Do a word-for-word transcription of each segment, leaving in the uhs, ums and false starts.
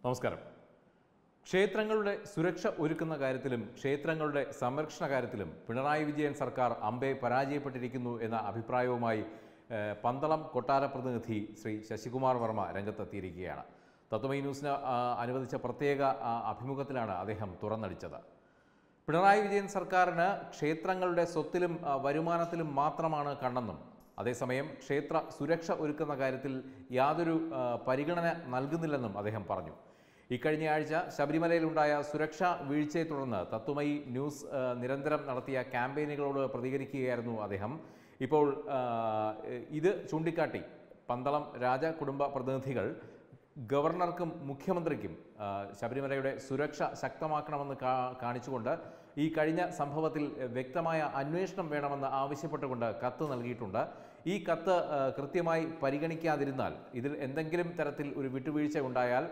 നമസ്കാരം. ക്ഷേത്രങ്ങളുടെ സുരക്ഷ ഒരുക്കുന്ന കാര്യത്തിലും ക്ഷേത്രങ്ങളുടെ സംരക്ഷണ കാര്യത്തിലും പിണറായി വിജയൻ സർക്കാർ അമ്പെ പരാജയപ്പെട്ടിരിക്കുന്നു എന്ന അഭിപ്രായവുമായി പന്തളം കൊട്ടാര പ്രതിനിധി ശ്രീ ശശികുമാർ വർമ്മ രംഗത്തെത്തിയിരിക്കുകയാണ്. തത്വമയി ന്യൂസിന് അനുവദിച്ച പ്രത്യേക അഭിമുഖത്തിലാണ് അദ്ദേഹം തുറന്നടിച്ചത്. പിണറായി വിജയൻ സർക്കാരിന് ക്ഷേത്രങ്ങളുടെ സ്വത്തിലും വരുമാനത്തിലും മാത്രമാണ് കണ്ണെന്നും അതേസമയം ക്ഷേത്ര സുരക്ഷ ഒരുക്കുന്ന കാര്യത്തിൽ യാതൊരു പരിഗണന നൽകുന്നില്ലെന്നും അദ്ദേഹം പറഞ്ഞു. ഇക്കഴിഞ്ഞ ആഴ്ച ശബരിമലയിലുണ്ടായ സുരക്ഷാ വീഴ്ചയെ തുടർന്ന് തത്വമയി ന്യൂസ് നിരന്തരം നടത്തിയ ക്യാമ്പയിനുകളോട് പ്രതികരിക്കുകയായിരുന്നു അദ്ദേഹം. ഇപ്പോൾ ഇത് ചൂണ്ടിക്കാട്ടി പന്തളം രാജ കുടുംബ പ്രതിനിധികൾ ഗവർണർക്കും മുഖ്യമന്ത്രിക്കും ശബരിമലയുടെ സുരക്ഷ ശക്തമാക്കണമെന്ന് കാണിച്ചുകൊണ്ട് ഈ കഴിഞ്ഞ സംഭവത്തിൽ വ്യക്തമായ അന്വേഷണം വേണമെന്ന് ആവശ്യപ്പെട്ടുകൊണ്ട് കത്ത് നൽകിയിട്ടുണ്ട്. ഈ കത്ത് കൃത്യമായി പരിഗണിക്കാതിരുന്നാൽ, ഇതിൽ എന്തെങ്കിലും തരത്തിൽ ഒരു വിട്ടുവീഴ്ച ഉണ്ടായാൽ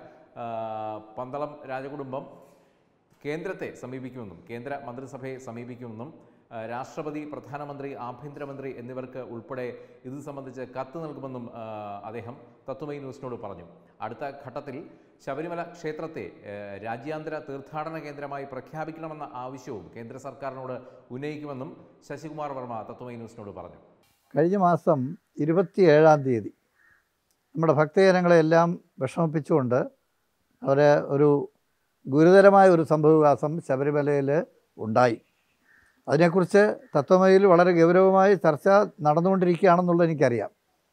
പന്തളം രാജകുടുംബം കേന്ദ്രത്തെ സമീപിക്കുമെന്നും കേന്ദ്ര മന്ത്രിസഭയെ സമീപിക്കുമെന്നും രാഷ്ട്രപതി, പ്രധാനമന്ത്രി, ആഭ്യന്തരമന്ത്രി എന്നിവർക്ക് ഉൾപ്പെടെ ഇത് സംബന്ധിച്ച് കത്ത് നൽകുമെന്നും അദ്ദേഹം തത്വമയി ന്യൂസിനോട് പറഞ്ഞു. അടുത്ത ഘട്ടത്തിൽ ശബരിമല ക്ഷേത്രത്തെ രാജ്യാന്തര തീർത്ഥാടന കേന്ദ്രമായി പ്രഖ്യാപിക്കണമെന്ന ആവശ്യവും കേന്ദ്ര സർക്കാരിനോട് ഉന്നയിക്കുമെന്നും ശശികുമാർ വർമ്മ തത്വമയി ന്യൂസിനോട് പറഞ്ഞു. കഴിഞ്ഞ മാസം ഇരുപത്തിയേഴാം തീയതി നമ്മുടെ ഭക്തജനങ്ങളെല്ലാം വിഷമിപ്പിച്ചുകൊണ്ട് അവരെ ഒരു ഗുരുതരമായ ഒരു സംഭവവികാസം ശബരിമലയിൽ ഉണ്ടായി. അതിനെക്കുറിച്ച് തത്വമയിൽ വളരെ ഗൗരവമായി ചർച്ച നടന്നുകൊണ്ടിരിക്കുകയാണെന്നുള്ളത് എനിക്കറിയാം.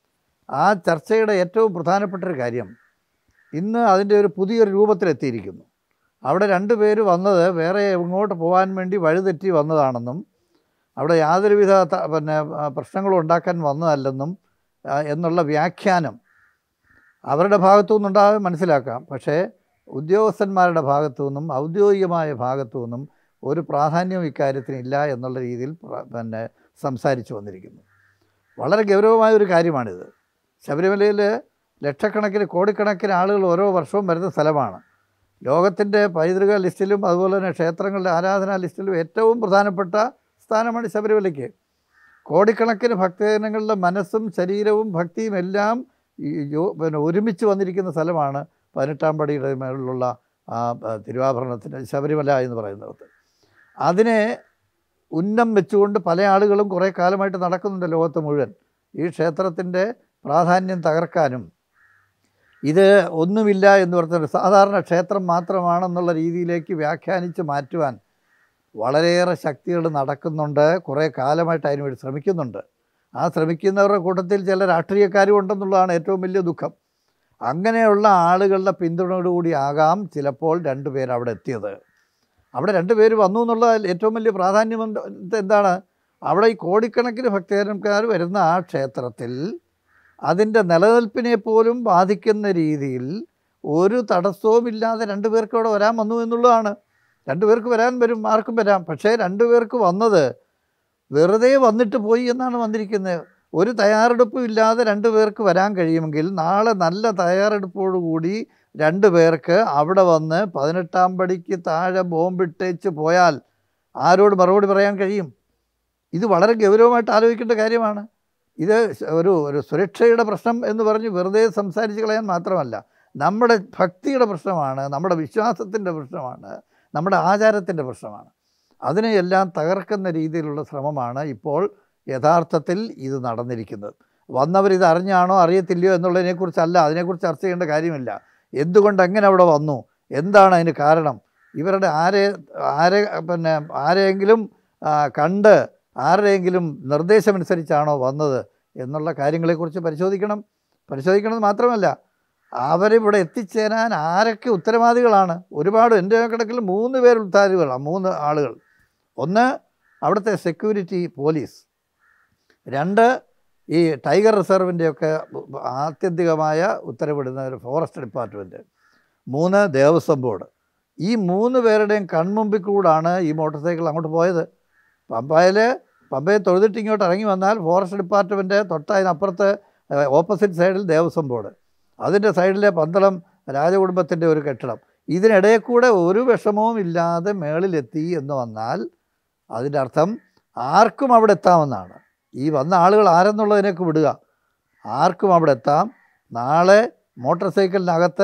ആ ചർച്ചയുടെ ഏറ്റവും പ്രധാനപ്പെട്ടൊരു കാര്യം ഇന്ന് അതിൻ്റെ ഒരു പുതിയൊരു രൂപത്തിലെത്തിയിരിക്കുന്നു. അവിടെ രണ്ട് പേര് വന്നത് വേറെ ഇങ്ങോട്ട് പോകാൻ വേണ്ടി വഴിതെറ്റി വന്നതാണെന്നും അവിടെ യാതൊരുവിധ പിന്നെ പ്രശ്നങ്ങളും ഉണ്ടാക്കാൻ വന്നതല്ലെന്നും എന്നുള്ള വ്യാഖ്യാനം അവരുടെ ഭാഗത്തു നിന്നുണ്ടാകാൻ മനസ്സിലാക്കാം. പക്ഷേ ഉദ്യോഗസ്ഥന്മാരുടെ ഭാഗത്തു നിന്നും ഔദ്യോഗികമായ ഭാഗത്തു നിന്നും ഒരു പ്രാധാന്യവും ഇക്കാര്യത്തിനില്ല എന്നുള്ള രീതിയിൽ പിന്നെ സംസാരിച്ചു വന്നിരിക്കുന്നു. വളരെ ഗൗരവമായ ഒരു കാര്യമാണിത്. ശബരിമലയിൽ ലക്ഷക്കണക്കിന് കോടിക്കണക്കിന് ആളുകൾ ഓരോ വർഷവും വരുന്ന സ്ഥലമാണ്. ലോകത്തിൻ്റെ പൈതൃക ലിസ്റ്റിലും അതുപോലെ തന്നെ ക്ഷേത്രങ്ങളുടെ ആരാധനാ ലിസ്റ്റിലും ഏറ്റവും പ്രധാനപ്പെട്ട സ്ഥാനമാണ് ശബരിമലയ്ക്ക്. കോടിക്കണക്കിന് ഭക്തജനങ്ങളുടെ മനസ്സും ശരീരവും ഭക്തിയും എല്ലാം പിന്നെ ഒരുമിച്ച് വന്നിരിക്കുന്ന സ്ഥലമാണ് പതിനെട്ടാം പടിയുടെ മേളിലുള്ള ആ തിരുവാഭരണത്തിന് ശബരിമല എന്ന് പറയുന്നത്. അതിനെ ഉന്നം വെച്ചുകൊണ്ട് പല ആളുകളും കുറേ കാലമായിട്ട് നടക്കുന്നുണ്ട് ലോകത്ത് മുഴുവൻ. ഈ ക്ഷേത്രത്തിൻ്റെ പ്രാധാന്യം തകർക്കാനും ഇത് ഒന്നുമില്ല എന്ന് പറഞ്ഞ സാധാരണ ക്ഷേത്രം മാത്രമാണെന്നുള്ള രീതിയിലേക്ക് വ്യാഖ്യാനിച്ച് മാറ്റുവാൻ വളരെയേറെ ശക്തികൾ നടക്കുന്നുണ്ട്. കുറേ കാലമായിട്ട് അതിനുവേണ്ടി ശ്രമിക്കുന്നുണ്ട്. ആ ശ്രമിക്കുന്നവരുടെ കൂട്ടത്തിൽ ചില രാഷ്ട്രീയക്കാരും ഉണ്ടെന്നുള്ളതാണ് ഏറ്റവും വലിയ ദുഃഖം. അങ്ങനെയുള്ള ആളുകളുടെ പിന്തുണയോടുകൂടി ആകാം ചിലപ്പോൾ രണ്ടുപേർ അവിടെ എത്തിയത്. അവിടെ രണ്ട് പേര് വന്നു എന്നുള്ള ഏറ്റവും വലിയ പ്രാധാന്യം എന്താണ്? അവിടെ ഈ കോടിക്കണക്കിന് ഭക്തജനക്കാർ വരുന്ന ആ ക്ഷേത്രത്തിൽ അതിൻ്റെ നിലനിൽപ്പിനെ പോലും ബാധിക്കുന്ന രീതിയിൽ ഒരു തടസ്സവുമില്ലാതെ രണ്ടു പേർക്ക് അവിടെ വരാൻ വന്നു എന്നുള്ളതാണ്. രണ്ടു പേർക്ക് വരാൻ വരും, ആർക്കും വരാം. പക്ഷേ രണ്ടു പേർക്ക് വന്നത് വെറുതെ വന്നിട്ട് പോയി എന്നാണ് വന്നിരിക്കുന്നത്. ഒരു തയ്യാറെടുപ്പും ഇല്ലാതെ രണ്ടു പേർക്ക് വരാൻ കഴിയുമെങ്കിൽ നാളെ നല്ല തയ്യാറെടുപ്പോടുകൂടി രണ്ടു പേർക്ക് അവിടെ വന്ന് പതിനെട്ടാം പടിക്ക് താഴെ ബോംബിട്ടേച്ച് പോയാൽ ആരോട് മറുപടി പറയാൻ കഴിയും? ഇത് വളരെ ഗൗരവമായിട്ട് ആലോചിക്കേണ്ട കാര്യമാണ്. ഇത് ഒരു ഒരു സുരക്ഷയുടെ പ്രശ്നം എന്ന് പറഞ്ഞ് വെറുതെ സംസാരിച്ച് കളയാൻ മാത്രമല്ല, നമ്മുടെ ഭക്തിയുടെ പ്രശ്നമാണ്, നമ്മുടെ വിശ്വാസത്തിൻ്റെ പ്രശ്നമാണ്, നമ്മുടെ ആചാരത്തിൻ്റെ പ്രശ്നമാണ്. അതിനെയെല്ലാം തകർക്കുന്ന രീതിയിലുള്ള ശ്രമമാണ് ഇപ്പോൾ യഥാർത്ഥത്തിൽ ഇത് നടന്നിരിക്കുന്നത്. വന്നവരിത് അറിഞ്ഞാണോ അറിയത്തില്ലയോ എന്നുള്ളതിനെക്കുറിച്ചല്ല, അതിനെക്കുറിച്ച് ചർച്ച ചെയ്യേണ്ട കാര്യമില്ല. എന്തുകൊണ്ട് എങ്ങനെ അവിടെ വന്നു, എന്താണ് അതിന് കാരണം, ഇവരുടെ ആരെ ആരെ പിന്നെ ആരെയെങ്കിലും കണ്ട് ആരുടെയെങ്കിലും നിർദ്ദേശമനുസരിച്ചാണോ വന്നത് എന്നുള്ള കാര്യങ്ങളെക്കുറിച്ച് പരിശോധിക്കണം. പരിശോധിക്കണമെന്ന് മാത്രമല്ല, അവരിവിടെ എത്തിച്ചേരാൻ ആരൊക്കെ ഉത്തരവാദികളാണ്. ഒരുപാട് എൻ്റെ കണക്കിൽ മൂന്ന് പേർ ഉത്തരവാദികളാണ്, മൂന്ന് ആളുകൾ. ഒന്ന് അവിടുത്തെ സെക്യൂരിറ്റി പോലീസ്, രണ്ട് ഈ ടൈഗർ റിസർവിൻ്റെയൊക്കെ ആത്യന്തികമായ ഉത്തരവിടുന്ന ഒരു ഫോറസ്റ്റ് ഡിപ്പാർട്ട്മെൻറ്റ്, മൂന്ന് ദേവസ്വം ബോർഡ്. ഈ മൂന്ന് പേരുടെയും കൺമുമ്പിൽ കൂടാണ് ഈ മോട്ടോർ സൈക്കിൾ അങ്ങോട്ട് പോയത്. പമ്പയിൽ പമ്പയെ തൊഴുതിട്ട് ഇങ്ങോട്ട് ഇറങ്ങി വന്നാൽ ഫോറസ്റ്റ് ഡിപ്പാർട്ട്മെൻറ്റ്, തൊട്ടതിനപ്പുറത്ത് ഓപ്പോസിറ്റ് സൈഡിൽ ദേവസ്വം ബോർഡ്, അതിൻ്റെ സൈഡിലെ പന്തളം രാജകുടുംബത്തിൻ്റെ ഒരു കെട്ടിടം. ഇതിനിടയിൽ കൂടെ ഒരു വിഷമവും ഇല്ലാതെ മേളിലെത്തി എന്ന് വന്നാൽ അതിൻ്റെ അർത്ഥം ആർക്കും അവിടെ എത്താമെന്നാണ്. ഈ വന്ന ആളുകൾ ആരെന്നുള്ളതിനൊക്കെ വിടുക, ആർക്കും അവിടെ എത്താം. നാളെ മോട്ടോർ സൈക്കിളിനകത്ത്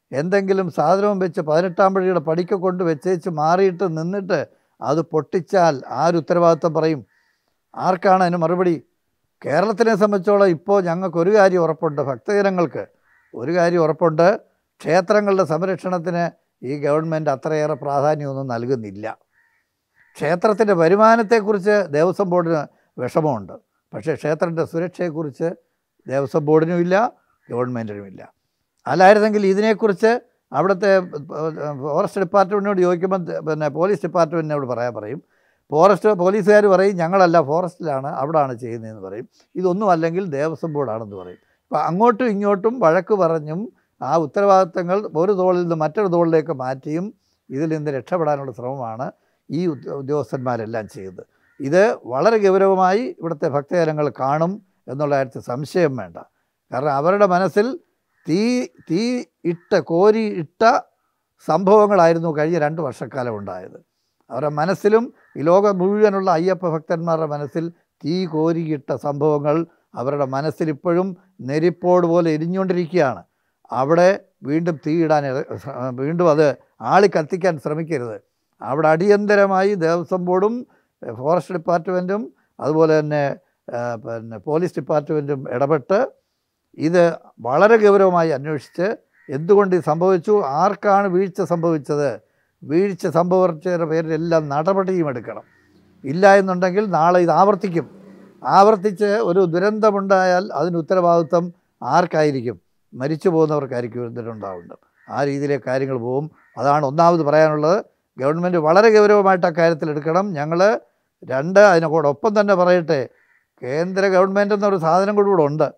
എന്തെങ്കിലും സാധനവും വെച്ച് പതിനെട്ടാം പടിയുടെ പടിക്ക് കൊണ്ട് വെച്ചേച്ച് മാറിയിട്ട് നിന്നിട്ട് അത് പൊട്ടിച്ചാൽ ആരുത്തരവാദിത്വം പറയും? ആർക്കാണ് അതിന് മറുപടി? കേരളത്തിനെ സംബന്ധിച്ചോളം ഇപ്പോൾ ഞങ്ങൾക്കൊരു കാര്യം ഉറപ്പുണ്ട്, ഭക്തജനങ്ങൾക്ക് ഒരു കാര്യം ഉറപ്പുണ്ട്, ക്ഷേത്രങ്ങളുടെ സംരക്ഷണത്തിന് ഈ ഗവൺമെൻറ് അത്രയേറെ പ്രാധാന്യമൊന്നും നൽകുന്നില്ല. ക്ഷേത്രത്തിൻ്റെ വരുമാനത്തെക്കുറിച്ച് ദേവസ്വം ബോർഡിന് വിഷമമുണ്ട്, പക്ഷേ ക്ഷേത്രത്തിൻ്റെ സുരക്ഷയെക്കുറിച്ച് ദേവസ്വം ബോർഡിനുമില്ല, ഗവൺമെൻറ്റിനുമില്ല. അല്ലായിരുന്നെങ്കിൽ ഇതിനെക്കുറിച്ച് അവിടുത്തെ ഫോറസ്റ്റ് ഡിപ്പാർട്ട്മെൻറ്റിനോട് ചോദിക്കുമ്പോൾ പിന്നെ പോലീസ് ഡിപ്പാർട്ട്മെൻറ്റിനോട് പറയാൻ പറയും, ഫോറസ്റ്റ് പോലീസുകാർ പറയും ഞങ്ങളല്ല ഫോറസ്റ്റിലാണ് അവിടാണ് ചെയ്യുന്നതെന്ന് പറയും. ഇതൊന്നും അല്ലെങ്കിൽ ദേവസ്വം ബോർഡാണെന്ന് പറയും. അപ്പോൾ അങ്ങോട്ടും ഇങ്ങോട്ടും വഴക്ക് പറഞ്ഞും ആ ഉത്തരവാദിത്തങ്ങൾ ഒരു തോളിൽ നിന്ന് മറ്റൊരു തോളിലേക്ക് മാറ്റിയും ഇതിൽ നിന്ന് രക്ഷപ്പെടാനുള്ള ശ്രമമാണ് ഈ ഉദ്യോഗസ്ഥന്മാരെല്ലാം ചെയ്യുന്നത്. ഇത് വളരെ ഗൗരവമായി ഇവിടുത്തെ ഭക്തജനങ്ങൾ കാണും എന്നുള്ള കാര്യത്തിൽ സംശയം വേണ്ട. കാരണം അവരുടെ മനസ്സിൽ തീ തീ ഇട്ട കോരി ഇട്ട സംഭവങ്ങളായിരുന്നു കഴിഞ്ഞ രണ്ട് വർഷക്കാലം ഉണ്ടായത്. അവരുടെ മനസ്സിലും ഈ ലോകം മുഴുവനുള്ള അയ്യപ്പ ഭക്തന്മാരുടെ മനസ്സിൽ തീ കോരിയിട്ട സംഭവങ്ങൾ അവരുടെ മനസ്സിലിപ്പോഴും നെരിപ്പോട് പോലെ എരിഞ്ഞുകൊണ്ടിരിക്കുകയാണ്. അവിടെ വീണ്ടും തീയിടാൻ വീണ്ടും അത് ആളി കത്തിക്കാൻ ശ്രമിക്കരുത്. അവിടെ അടിയന്തരമായി ദേവസ്വം ബോർഡും ഫോറസ്റ്റ് ഡിപ്പാർട്ട്മെൻറ്റും അതുപോലെ തന്നെ പിന്നെ പോലീസ് ഡിപ്പാർട്ട്മെൻറ്റും ഇടപെട്ട് ഇത് വളരെ ഗൗരവമായി അന്വേഷിച്ച് എന്തുകൊണ്ട് ഇത് സംഭവിച്ചു, ആർക്കാണ് വീഴ്ച സംഭവിച്ചത്, വീഴ്ച സംഭവിച്ചവരുടെ പേരിലെല്ലാം നടപടിയും എടുക്കണം. ഇല്ല എന്നുണ്ടെങ്കിൽ നാളെ ഇത് ആവർത്തിക്കും. ആവർത്തിച്ച് ഒരു ദുരന്തമുണ്ടായാൽ അതിന് ഉത്തരവാദിത്വം ആർക്കായിരിക്കും? മരിച്ചു പോകുന്നവർക്കായിരിക്കും ദുരന്തമുണ്ടാവുന്നത്. ആ രീതിയിലെ കാര്യങ്ങൾ പോവും. അതാണ് ഒന്നാമത് പറയാനുള്ളത്. ഗവൺമെൻറ് വളരെ ഗൗരവമായിട്ട് അക്കാര്യത്തിൽ എടുക്കണം. ഞങ്ങൾ രണ്ട് അതിനോടൊപ്പം തന്നെ പറയട്ടെ, കേന്ദ്ര ഗവൺമെൻറ് എന്നൊരു സാധനം കൂടി ഇവിടെ ഉണ്ട്.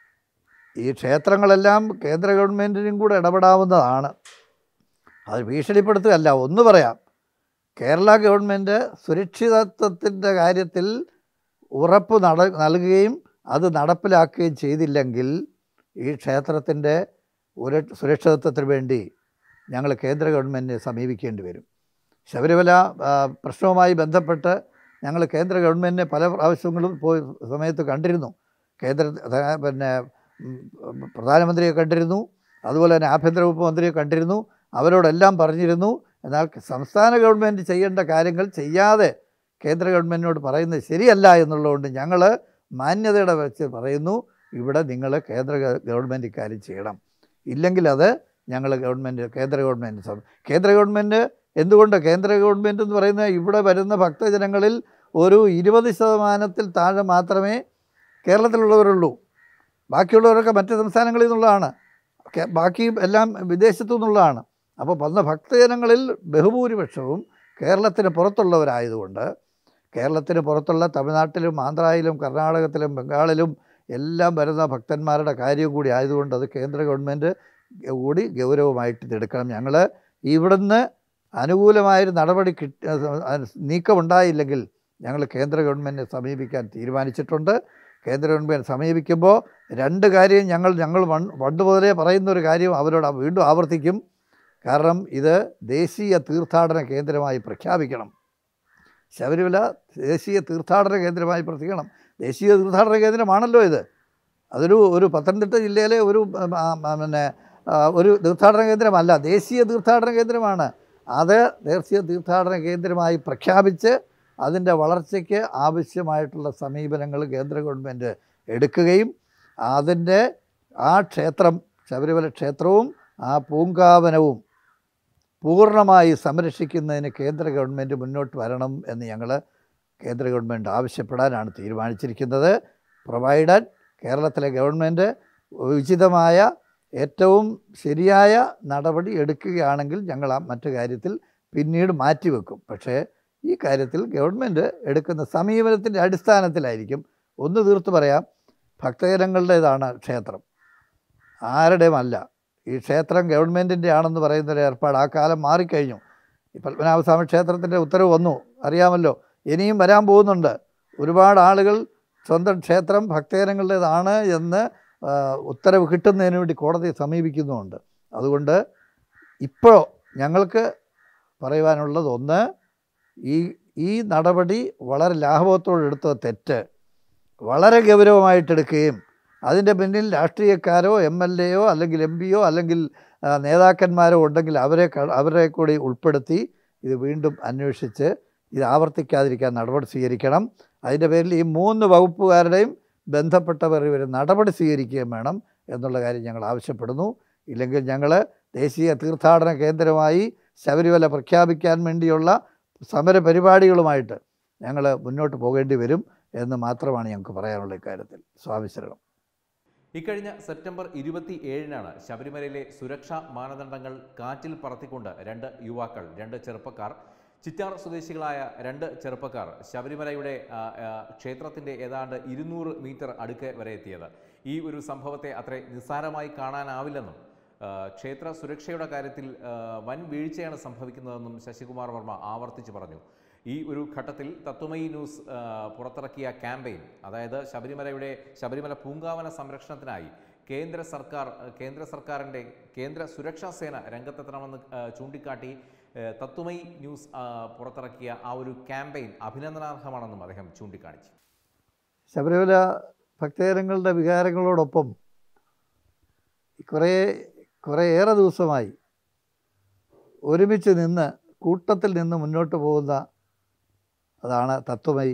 ഈ ക്ഷേത്രങ്ങളെല്ലാം കേന്ദ്ര ഗവൺമെൻറ്റിനും കൂടെ ഇടപെടാവുന്നതാണ്. അത് ഭീഷണിപ്പെടുത്തുകയല്ല. ഒന്ന് പറയാം, കേരള ഗവൺമെൻറ് സുരക്ഷിതത്വത്തിൻ്റെ കാര്യത്തിൽ ഉറപ്പ് നട നൽകുകയും അത് നടപ്പിലാക്കുകയും ചെയ്തില്ലെങ്കിൽ ഈ ക്ഷേത്രത്തിൻ്റെ ഒരു സുരക്ഷിതത്വത്തിന് വേണ്ടി ഞങ്ങൾ കേന്ദ്ര ഗവൺമെൻറ്റിനെ സമീപിക്കേണ്ടി വരും. ശബരിമല പ്രശ്നവുമായി ബന്ധപ്പെട്ട് ഞങ്ങൾ കേന്ദ്ര ഗവൺമെൻറ്റിനെ പല പ്രാവശ്യങ്ങളും പോയി സമയത്ത് കണ്ടിരുന്നു. കേന്ദ്ര പിന്നെ പ്രധാനമന്ത്രിയെ കണ്ടിരുന്നു, അതുപോലെ തന്നെ ആഭ്യന്തര വകുപ്പ് മന്ത്രിയെ കണ്ടിരുന്നു. അവരോടെല്ലാം പറഞ്ഞിരുന്നു. എന്നാൽ സംസ്ഥാന ഗവൺമെൻറ് ചെയ്യേണ്ട കാര്യങ്ങൾ ചെയ്യാതെ കേന്ദ്ര ഗവൺമെൻറ്റിനോട് പറയുന്നത് ശരിയല്ല എന്നുള്ളതുകൊണ്ട് ഞങ്ങൾ മാന്യതയുടെ വെച്ച് പറയുന്നു, ഇവിടെ നിങ്ങൾ കേന്ദ്ര ഗവൺമെൻറ് ഇക്കാര്യം ചെയ്യണം. ഇല്ലെങ്കിൽ അത് ഞങ്ങൾ ഗവൺമെൻറ് കേന്ദ്ര ഗവൺമെൻറ് കേന്ദ്ര ഗവൺമെൻറ് എന്തുകൊണ്ട് കേന്ദ്ര ഗവൺമെൻറ് എന്ന് പറയുന്നത് ഇവിടെ വരുന്ന ഭക്തജനങ്ങളിൽ ഒരു ഇരുപത് ശതമാനത്തിൽ താഴെ മാത്രമേ കേരളത്തിലുള്ളവരുള്ളൂ. ബാക്കിയുള്ളവരൊക്കെ മറ്റ് സംസ്ഥാനങ്ങളിൽ നിന്നുള്ളതാണ്, ബാക്കി എല്ലാം വിദേശത്തു നിന്നുള്ളതാണ്. അപ്പോൾ വന്ന ഭക്തജനങ്ങളിൽ ബഹുഭൂരിപക്ഷവും കേരളത്തിന് പുറത്തുള്ളവരായതുകൊണ്ട് കേരളത്തിന് പുറത്തുള്ള തമിഴ്നാട്ടിലും ആന്ധ്രയിലും കർണാടകത്തിലും ബംഗാളിലും എല്ലാം വരുന്ന ഭക്തന്മാരുടെ കാര്യം കൂടി ആയതുകൊണ്ട് അത് കേന്ദ്ര ഗവൺമെൻറ് കൂടി ഗൗരവമായിട്ട് ഇതെടുക്കണം. ഞങ്ങൾ ഇവിടുന്ന് അനുകൂലമായൊരു നടപടി കിട്ടി നീക്കമുണ്ടായില്ലെങ്കിൽ ഞങ്ങൾ കേന്ദ്ര ഗവൺമെൻറ്റിനെ സമീപിക്കാൻ തീരുമാനിച്ചിട്ടുണ്ട്. കേന്ദ്ര ഗവൺമെൻറ് സമീപിക്കുമ്പോൾ രണ്ട് കാര്യം ഞങ്ങൾ ഞങ്ങൾ പണ്ട് മുതലേ പറയുന്നൊരു കാര്യം അവരോട് വീണ്ടും ആവർത്തിക്കും. കാരണം ഇത് ദേശീയ തീർത്ഥാടന കേന്ദ്രമായി പ്രഖ്യാപിക്കണം. ശബരിമല ദേശീയ തീർത്ഥാടന കേന്ദ്രമായി പ്രഖ്യാപിക്കണം. ദേശീയ തീർത്ഥാടന കേന്ദ്രമാണല്ലോ ഇത്. അതൊരു ഒരു പത്തനംതിട്ട ജില്ലയിലെ ഒരു പിന്നെ ഒരു തീർത്ഥാടന കേന്ദ്രമല്ല, ദേശീയ തീർത്ഥാടന കേന്ദ്രമാണ്. അത് ദേശീയ തീർത്ഥാടന കേന്ദ്രമായി പ്രഖ്യാപിച്ച് അതിൻ്റെ വളർച്ചയ്ക്ക് ആവശ്യമായിട്ടുള്ള സമീപനങ്ങൾ കേന്ദ്ര ഗവൺമെൻറ് എടുക്കുകയും അതിൻ്റെ ആ ക്ഷേത്രം ശബരിമല ക്ഷേത്രവും ആ പൂങ്കാവനവും പൂർണ്ണമായി സംരക്ഷിക്കുന്നതിന് കേന്ദ്ര ഗവൺമെൻറ് മുന്നോട്ട് വരണം എന്ന് ഞങ്ങൾ കേന്ദ്ര ഗവൺമെൻറ് ആവശ്യപ്പെടാനാണ് തീരുമാനിച്ചിരിക്കുന്നത്. പ്രൊവൈഡഡ് കേരളത്തിലെ ഗവൺമെൻറ് ഉചിതമായ ഏറ്റവും ശരിയായ നടപടി എടുക്കുകയാണെങ്കിൽ ഞങ്ങൾ ആ മറ്റു കാര്യത്തിൽ പിന്നീട് മാറ്റിവെക്കും. പക്ഷേ ഈ കാര്യത്തിൽ ഗവൺമെൻറ് എടുക്കുന്ന സമീപനത്തിൻ്റെ അടിസ്ഥാനത്തിലായിരിക്കും. ഒന്ന് തീർത്ത് പറയാം, ഭക്തജനങ്ങളുടേതാണ് ക്ഷേത്രം, ആരുടെയുമല്ല. ഈ ക്ഷേത്രം ഗവൺമെൻറ്റിൻ്റെ ആണെന്ന് പറയുന്നൊരു ഏർപ്പാട് ആ കാലം മാറിക്കഴിഞ്ഞു. ഈ പത്മനാഭസ്വാമി ക്ഷേത്രത്തിൻ്റെ ഉത്തരവ് വന്നു, അറിയാമല്ലോ. ഇനിയും വരാൻ പോകുന്നുണ്ട്. ഒരുപാട് ആളുകൾ സ്വന്തം ക്ഷേത്രം ഭക്തജനങ്ങളുടേതാണ് എന്ന് ഉത്തരവ് കിട്ടുന്നതിന് വേണ്ടി കോടതിയെ സമീപിക്കുന്നുമുണ്ട്. അതുകൊണ്ട് ഇപ്പോൾ ഞങ്ങൾക്ക് പറയുവാനുള്ളത് ഒന്ന്, ഈ ഈ നടപടി വളരെ ലാഘവത്തോടെടുത്ത തെറ്റ് വളരെ ഗൗരവമായിട്ടെടുക്കുകയും അതിൻ്റെ പിന്നിൽ രാഷ്ട്രീയക്കാരോ എം എൽ എയോ അല്ലെങ്കിൽ എം പിയോ അല്ലെങ്കിൽ നേതാക്കന്മാരോ ഉണ്ടെങ്കിൽ അവരെ അവരെ കൂടി ഉൾപ്പെടുത്തി ഇത് വീണ്ടും അന്വേഷിച്ച് ഇത് ആവർത്തിക്കാതിരിക്കാൻ നടപടി സ്വീകരിക്കണം. അതിൻ്റെ പേരിൽ ഈ മൂന്ന് വകുപ്പുകാരുടെയും ബന്ധപ്പെട്ടവർ ഇവർ നടപടി സ്വീകരിക്കുകയും വേണം എന്നുള്ള കാര്യം ഞങ്ങൾ ആവശ്യപ്പെടുന്നു. ഇല്ലെങ്കിൽ ഞങ്ങൾ ദേശീയ തീർത്ഥാടന കേന്ദ്രമായി ശബരിമല പ്രഖ്യാപിക്കാൻ വേണ്ടിയുള്ള സമര പരിപാടികളുമായിട്ട് ഞങ്ങൾ മുന്നോട്ട് പോകേണ്ടി വരും എന്ന് മാത്രമാണ് ഞങ്ങൾക്ക് പറയാനുള്ള ഇക്കാര്യത്തിൽ. സ്വാമി ശരണം. ഇക്കഴിഞ്ഞ സെപ്റ്റംബർ ഇരുപത്തി ഏഴിനാണ് ശബരിമലയിലെ സുരക്ഷാ മാനദണ്ഡങ്ങൾ കാറ്റിൽ പറത്തിക്കൊണ്ട് രണ്ട് യുവാക്കൾ, രണ്ട് ചെറുപ്പക്കാർ, ചിറ്റാർ സ്വദേശികളായ രണ്ട് ചെറുപ്പക്കാർ ശബരിമലയുടെ ക്ഷേത്രത്തിൻ്റെ ഏതാണ്ട് ഇരുന്നൂറ് മീറ്റർ അടുക്ക് വരെ എത്തിയത്. ഈ ഒരു സംഭവത്തെ അത്ര നിസ്സാരമായി കാണാനാവില്ലെന്നും ക്ഷേത്ര സുരക്ഷയുടെ കാര്യത്തിൽ വൻ വീഴ്ചയാണ് സംഭവിക്കുന്നതെന്നും ശശികുമാർ വർമ്മ ആവർത്തിച്ചു പറഞ്ഞു. ഈ ഒരു ഘട്ടത്തിൽ തത്വമയി ന്യൂസ് പുറത്തിറക്കിയ ക്യാമ്പയിൻ, അതായത് ശബരിമലയുടെ ശബരിമല പൂങ്കാവന സംരക്ഷണത്തിനായി കേന്ദ്ര സർക്കാർ കേന്ദ്ര സർക്കാരിൻ്റെ കേന്ദ്ര സുരക്ഷാ സേന രംഗത്തെത്തണമെന്ന് ചൂണ്ടിക്കാട്ടി തത്വമയി ന്യൂസ് പുറത്തിറക്കിയ ആ ഒരു ക്യാമ്പയിൻ അഭിനന്ദനാർഹമാണെന്നും അദ്ദേഹം ചൂണ്ടിക്കാണിച്ചു. ശബരിമല ഭക്തജനങ്ങളുടെ വികാരങ്ങളോടൊപ്പം കുറേ കുറേയേറെ ദിവസമായി ഒരുമിച്ച് നിന്ന് കൂട്ടത്തിൽ നിന്ന് മുന്നോട്ട് പോകുന്ന അതാണ് തത്വമയി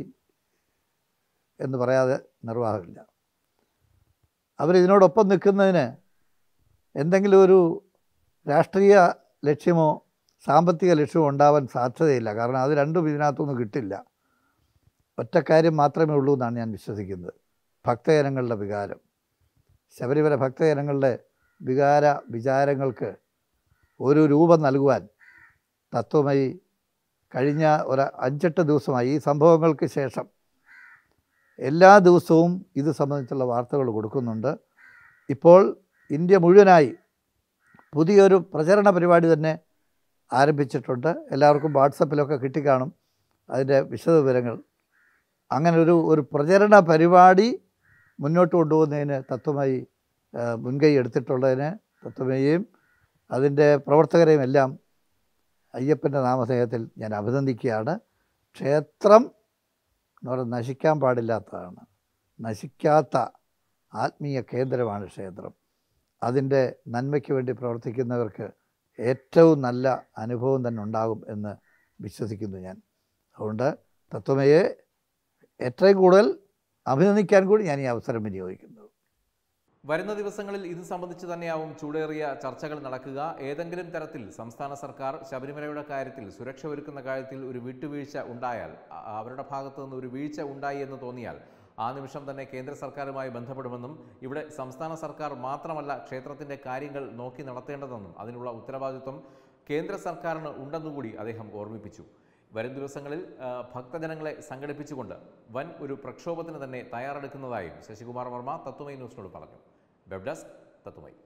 എന്ന് പറയാതെ നിർവാഹമില്ല. അവരിതിനോടൊപ്പം നിൽക്കുന്നതിന് എന്തെങ്കിലും ഒരു രാഷ്ട്രീയ ലക്ഷ്യമോ സാമ്പത്തിക ലക്ഷ്യമോ ഉണ്ടാവാൻ സാധ്യതയില്ല. കാരണം അത് രണ്ടും ഇതിനകത്തൊന്നും കിട്ടില്ല. ഒറ്റക്കാര്യം മാത്രമേ ഉള്ളൂ എന്നാണ് ഞാൻ വിശ്വസിക്കുന്നത്. ഭക്തജനങ്ങളുടെ വികാരം, ശബരിമല ഭക്തജനങ്ങളുടെ വികാര വിചാരങ്ങൾക്ക് ഒരു രൂപം നൽകുവാൻ തത്വമയി കഴിഞ്ഞ ഒരു അഞ്ചെട്ട് ദിവസമായി ഈ സംഭവങ്ങൾക്ക് ശേഷം എല്ലാ ദിവസവും ഇത് സംബന്ധിച്ചുള്ള വാർത്തകൾ കൊടുക്കുന്നുണ്ട്. ഇപ്പോൾ ഇന്ത്യ മുഴുവനായി പുതിയൊരു പ്രചരണ പരിപാടി തന്നെ ആരംഭിച്ചിട്ടുണ്ട്. എല്ലാവർക്കും വാട്സപ്പിലൊക്കെ കിട്ടിക്കാണും അതിൻ്റെ വിശദവിവരങ്ങൾ. അങ്ങനെ ഒരു ഒരു പ്രചരണ പരിപാടി മുന്നോട്ട് കൊണ്ടുപോകുന്നതിന് തത്വമയി മുൻകൈ എടുത്തിട്ടുള്ളതിന് തത്വമയെയും അതിൻ്റെ പ്രവർത്തകരെയും എല്ലാം അയ്യപ്പൻ്റെ നാമധേയത്തിൽ ഞാൻ അഭിനന്ദിക്കുകയാണ്. ക്ഷേത്രം എന്ന് പറഞ്ഞാൽ നശിക്കാൻ പാടില്ലാത്തതാണ്. നശിക്കാത്ത ആത്മീയ കേന്ദ്രമാണ് ക്ഷേത്രം. അതിൻ്റെ നന്മയ്ക്ക് വേണ്ടി പ്രവർത്തിക്കുന്നവർക്ക് ഏറ്റവും നല്ല അനുഭവം തന്നെ ഉണ്ടാകും എന്ന് വിശ്വസിക്കുന്നു ഞാൻ. അതുകൊണ്ട് തത്വമയെ ഏറ്റവും കൂടുതൽ അഭിനന്ദിക്കാൻ കൂടി ഞാൻ ഈ അവസരം വിനിയോഗിക്കുന്നു. വരുന്ന ദിവസങ്ങളിൽ ഇത് സംബന്ധിച്ച് തന്നെയാവും ചൂടേറിയ ചർച്ചകൾ നടക്കുക. ഏതെങ്കിലും തരത്തിൽ സംസ്ഥാന സർക്കാർ ശബരിമലയുടെ കാര്യത്തിൽ സുരക്ഷ ഒരുക്കുന്ന കാര്യത്തിൽ ഒരു വിട്ടുവീഴ്ച ഉണ്ടായാൽ, അവരുടെ ഭാഗത്തു നിന്ന് ഒരു വീഴ്ച ഉണ്ടായി എന്ന് തോന്നിയാൽ ആ നിമിഷം തന്നെ കേന്ദ്ര സർക്കാരുമായി ബന്ധപ്പെടുമെന്നും ഇവിടെ സംസ്ഥാന സർക്കാർ മാത്രമല്ല ക്ഷേത്രത്തിൻ്റെ കാര്യങ്ങൾ നോക്കി നടത്തേണ്ടതെന്നും അതിനുള്ള ഉത്തരവാദിത്വം കേന്ദ്ര സർക്കാരിന് ഉണ്ടെന്നുകൂടി അദ്ദേഹം ഓർമ്മിപ്പിച്ചു. വരും ദിവസങ്ങളിൽ ഭക്തജനങ്ങളെ സംഘടിപ്പിച്ചുകൊണ്ട് വൻ ഒരു പ്രക്ഷോഭത്തിന് തന്നെ തയ്യാറെടുക്കുന്നതായും ശശികുമാർ വർമ്മ തത്വമയി ന്യൂസിനോട് പറഞ്ഞു. Web desk Tatwamayi.